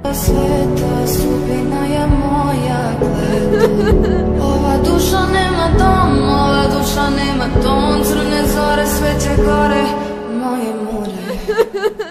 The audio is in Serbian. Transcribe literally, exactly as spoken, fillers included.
Sveta sudbina je moja kleta. Ova duša nema dom, ova duša nema ton. Crne zore, sveće gore, moje more.